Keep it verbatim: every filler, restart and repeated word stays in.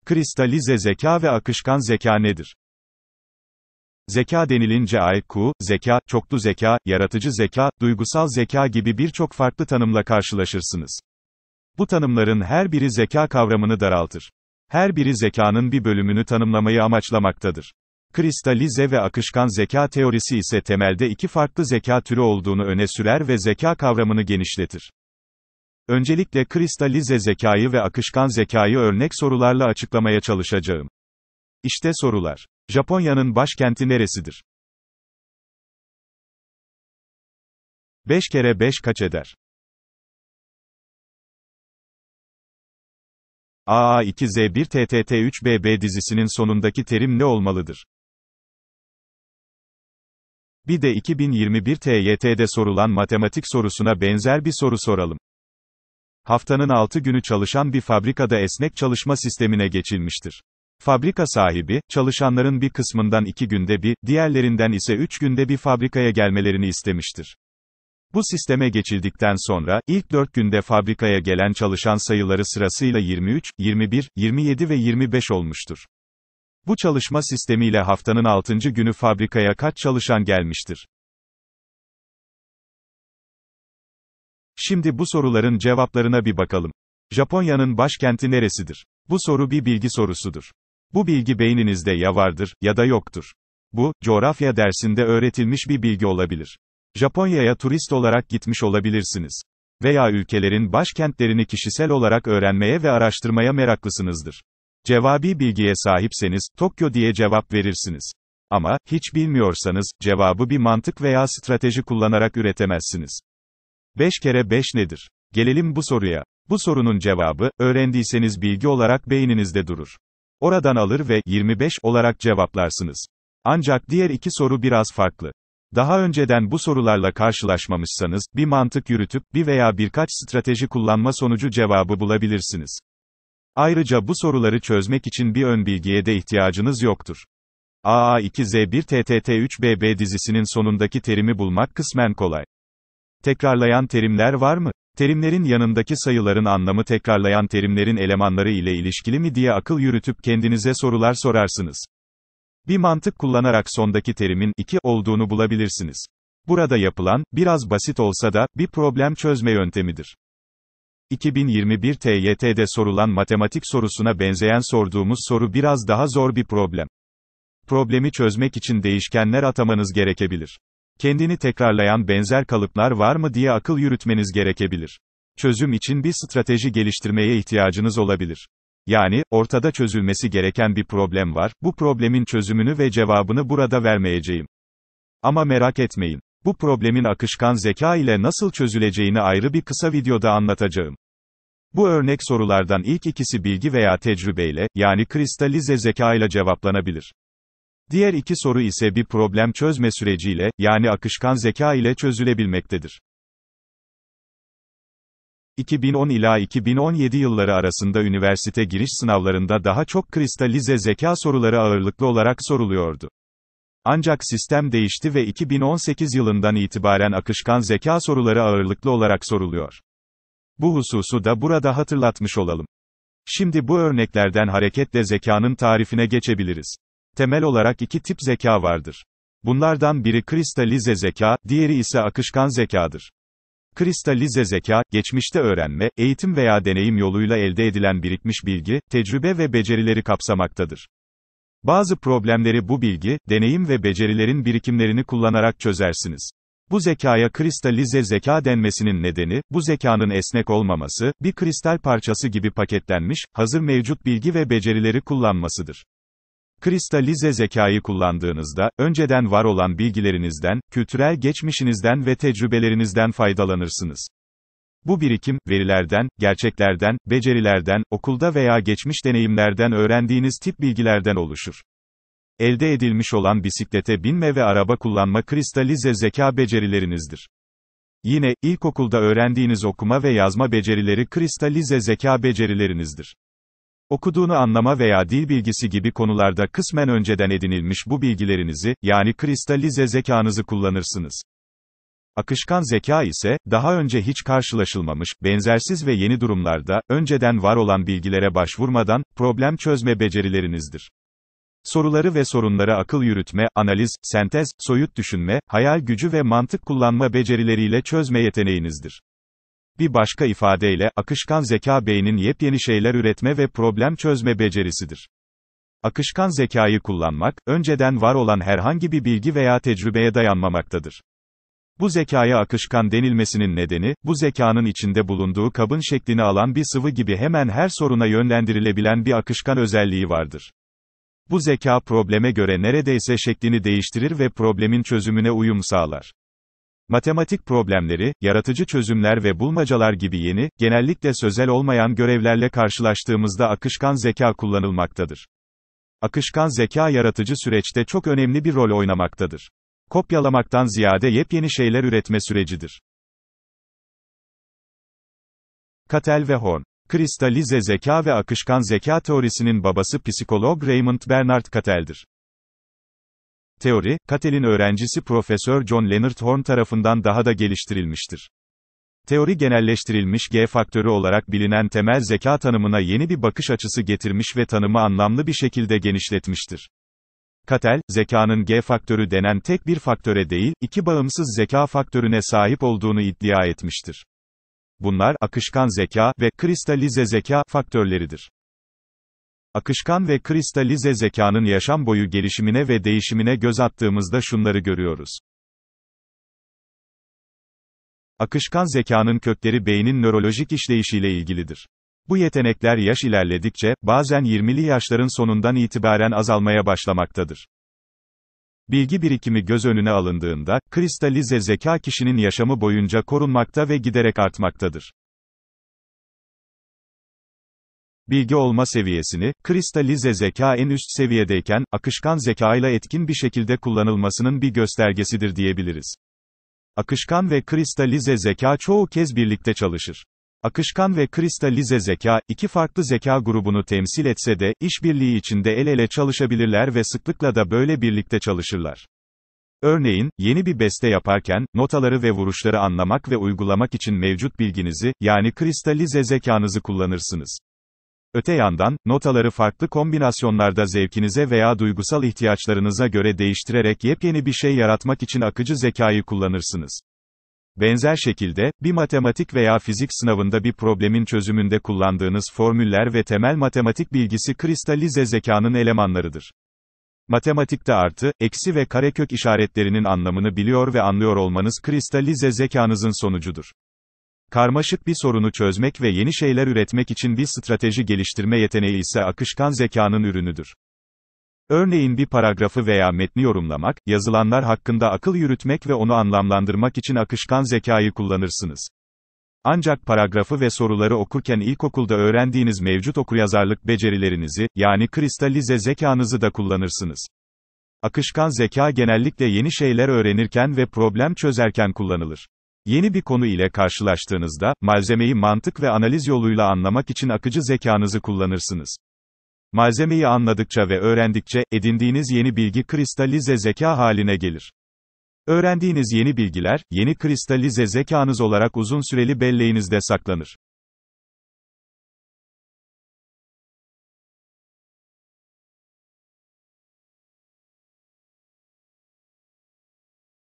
Kristalize zeka ve akışkan zeka nedir? Zeka denilince I Q, zeka, çoklu zeka, yaratıcı zeka, duygusal zeka gibi birçok farklı tanımla karşılaşırsınız. Bu tanımların her biri zeka kavramını daraltır. Her biri zekanın bir bölümünü tanımlamayı amaçlamaktadır. Kristalize ve akışkan zeka teorisi ise temelde iki farklı zeka türü olduğunu öne sürer ve zeka kavramını genişletir. Öncelikle kristalize zekayı ve akışkan zekayı örnek sorularla açıklamaya çalışacağım. İşte sorular. Japonya'nın başkenti neresidir? beş kere beş kaç eder? A A iki Z bir T T T üç B B dizisinin sonundaki terim ne olmalıdır? Bir de iki bin yirmi bir T Y T'de sorulan matematik sorusuna benzer bir soru soralım. Haftanın altı günü çalışan bir fabrikada esnek çalışma sistemine geçilmiştir. Fabrika sahibi, çalışanların bir kısmından iki günde bir, diğerlerinden ise üç günde bir fabrikaya gelmelerini istemiştir. Bu sisteme geçildikten sonra, ilk dört günde fabrikaya gelen çalışan sayıları sırasıyla yirmi üç, yirmi bir, yirmi yedi ve yirmi beş olmuştur. Bu çalışma sistemiyle haftanın altıncı günü fabrikaya kaç çalışan gelmiştir? Şimdi bu soruların cevaplarına bir bakalım. Japonya'nın başkenti neresidir? Bu soru bir bilgi sorusudur. Bu bilgi beyninizde ya vardır, ya da yoktur. Bu, coğrafya dersinde öğretilmiş bir bilgi olabilir. Japonya'ya turist olarak gitmiş olabilirsiniz. Veya ülkelerin başkentlerini kişisel olarak öğrenmeye ve araştırmaya meraklısınızdır. Cevabi bilgiye sahipseniz, Tokyo diye cevap verirsiniz. Ama, hiç bilmiyorsanız, cevabı bir mantık veya strateji kullanarak üretemezsiniz. beş kere beş nedir? Gelelim bu soruya. Bu sorunun cevabı, öğrendiyseniz bilgi olarak beyninizde durur. Oradan alır ve yirmi beş olarak cevaplarsınız. Ancak diğer iki soru biraz farklı. Daha önceden bu sorularla karşılaşmamışsanız, bir mantık yürütüp, bir veya birkaç strateji kullanma sonucu cevabı bulabilirsiniz. Ayrıca bu soruları çözmek için bir ön bilgiye de ihtiyacınız yoktur. A A iki Z bir T T T üç B B dizisinin sonundaki terimi bulmak kısmen kolay. Tekrarlayan terimler var mı? Terimlerin yanındaki sayıların anlamı tekrarlayan terimlerin elemanları ile ilişkili mi diye akıl yürütüp kendinize sorular sorarsınız. Bir mantık kullanarak sondaki terimin iki olduğunu bulabilirsiniz. Burada yapılan, biraz basit olsa da, bir problem çözme yöntemidir. iki bin yirmi bir T Y T'de sorulan matematik sorusuna benzeyen sorduğumuz soru biraz daha zor bir problem. Problemi çözmek için değişkenler atamanız gerekebilir. Kendini tekrarlayan benzer kalıplar var mı diye akıl yürütmeniz gerekebilir. Çözüm için bir strateji geliştirmeye ihtiyacınız olabilir. Yani, ortada çözülmesi gereken bir problem var, bu problemin çözümünü ve cevabını burada vermeyeceğim. Ama merak etmeyin. Bu problemin akışkan zeka ile nasıl çözüleceğini ayrı bir kısa videoda anlatacağım. Bu örnek sorulardan ilk ikisi bilgi veya tecrübeyle, yani kristalize zeka ile cevaplanabilir. Diğer iki soru ise bir problem çözme süreciyle, yani akışkan zeka ile çözülebilmektedir. iki bin on ila iki bin on yedi yılları arasında üniversite giriş sınavlarında daha çok kristalize zeka soruları ağırlıklı olarak soruluyordu. Ancak sistem değişti ve iki bin on sekiz yılından itibaren akışkan zeka soruları ağırlıklı olarak soruluyor. Bu hususu da burada hatırlatmış olalım. Şimdi bu örneklerden hareketle zekanın tarifine geçebiliriz. Temel olarak iki tip zeka vardır. Bunlardan biri kristalize zeka, diğeri ise akışkan zekadır. Kristalize zeka, geçmişte öğrenme, eğitim veya deneyim yoluyla elde edilen birikmiş bilgi, tecrübe ve becerileri kapsamaktadır. Bazı problemleri bu bilgi, deneyim ve becerilerin birikimlerini kullanarak çözersiniz. Bu zekaya kristalize zeka denmesinin nedeni, bu zekanın esnek olmaması, bir kristal parçası gibi paketlenmiş, hazır mevcut bilgi ve becerileri kullanmasıdır. Kristalize zekayı kullandığınızda, önceden var olan bilgilerinizden, kültürel geçmişinizden ve tecrübelerinizden faydalanırsınız. Bu birikim, verilerden, gerçeklerden, becerilerden, okulda veya geçmiş deneyimlerden öğrendiğiniz tip bilgilerden oluşur. Elde edilmiş olan bisiklete binme ve araba kullanma kristalize zeka becerilerinizdir. Yine, ilkokulda öğrendiğiniz okuma ve yazma becerileri kristalize zeka becerilerinizdir. Okuduğunu anlama veya dil bilgisi gibi konularda kısmen önceden edinilmiş bu bilgilerinizi, yani kristalize zekanızı kullanırsınız. Akışkan zeka ise, daha önce hiç karşılaşılmamış, benzersiz ve yeni durumlarda, önceden var olan bilgilere başvurmadan, problem çözme becerilerinizdir. Soruları ve sorunları akıl yürütme, analiz, sentez, soyut düşünme, hayal gücü ve mantık kullanma becerileriyle çözme yeteneğinizdir. Bir başka ifadeyle, akışkan zeka beynin yepyeni şeyler üretme ve problem çözme becerisidir. Akışkan zekayı kullanmak, önceden var olan herhangi bir bilgi veya tecrübeye dayanmamaktadır. Bu zekaya akışkan denilmesinin nedeni, bu zekanın içinde bulunduğu kabın şeklini alan bir sıvı gibi hemen her soruna yönlendirilebilen bir akışkan özelliği vardır. Bu zeka probleme göre neredeyse şeklini değiştirir ve problemin çözümüne uyum sağlar. Matematik problemleri, yaratıcı çözümler ve bulmacalar gibi yeni, genellikle sözel olmayan görevlerle karşılaştığımızda akışkan zeka kullanılmaktadır. Akışkan zeka yaratıcı süreçte çok önemli bir rol oynamaktadır. Kopyalamaktan ziyade yepyeni şeyler üretme sürecidir. Cattell ve Horn. Kristalize zeka ve akışkan zeka teorisinin babası psikolog Raymond Bernard Cattell'dir. Teori, Cattell'in öğrencisi Profesör John Leonard Horn tarafından daha da geliştirilmiştir. Teori genelleştirilmiş G faktörü olarak bilinen temel zeka tanımına yeni bir bakış açısı getirmiş ve tanımı anlamlı bir şekilde genişletmiştir. Cattell, zekanın G faktörü denen tek bir faktöre değil, iki bağımsız zeka faktörüne sahip olduğunu iddia etmiştir. Bunlar, akışkan zeka ve kristalize zeka faktörleridir. Akışkan ve kristalize zekanın yaşam boyu gelişimine ve değişimine göz attığımızda şunları görüyoruz. Akışkan zekanın kökleri beynin nörolojik işleyişiyle ilgilidir. Bu yetenekler yaş ilerledikçe, bazen yirmili yaşların sonundan itibaren azalmaya başlamaktadır. Bilgi birikimi göz önüne alındığında, kristalize zeka kişinin yaşamı boyunca korunmakta ve giderek artmaktadır. Bilgi olma seviyesini, kristalize zeka en üst seviyedeyken, akışkan zekayla etkin bir şekilde kullanılmasının bir göstergesidir diyebiliriz. Akışkan ve kristalize zeka çoğu kez birlikte çalışır. Akışkan ve kristalize zeka, iki farklı zeka grubunu temsil etse de, işbirliği içinde el ele çalışabilirler ve sıklıkla da böyle birlikte çalışırlar. Örneğin, yeni bir beste yaparken, notaları ve vuruşları anlamak ve uygulamak için mevcut bilginizi, yani kristalize zekanızı kullanırsınız. Öte yandan, notaları farklı kombinasyonlarda zevkinize veya duygusal ihtiyaçlarınıza göre değiştirerek yepyeni bir şey yaratmak için akıcı zekayı kullanırsınız. Benzer şekilde, bir matematik veya fizik sınavında bir problemin çözümünde kullandığınız formüller ve temel matematik bilgisi kristalize zekanın elemanlarıdır. Matematikte artı, eksi ve karekök işaretlerinin anlamını biliyor ve anlıyor olmanız kristalize zekanızın sonucudur. Karmaşık bir sorunu çözmek ve yeni şeyler üretmek için bir strateji geliştirme yeteneği ise akışkan zekanın ürünüdür. Örneğin bir paragrafı veya metni yorumlamak, yazılanlar hakkında akıl yürütmek ve onu anlamlandırmak için akışkan zekayı kullanırsınız. Ancak paragrafı ve soruları okurken ilkokulda öğrendiğiniz mevcut okuryazarlık becerilerinizi, yani kristalize zekanızı da kullanırsınız. Akışkan zeka genellikle yeni şeyler öğrenirken ve problem çözerken kullanılır. Yeni bir konu ile karşılaştığınızda, malzemeyi mantık ve analiz yoluyla anlamak için akıcı zekanızı kullanırsınız. Malzemeyi anladıkça ve öğrendikçe, edindiğiniz yeni bilgi kristalize zeka haline gelir. Öğrendiğiniz yeni bilgiler, yeni kristalize zekanız olarak uzun süreli belleğinizde saklanır.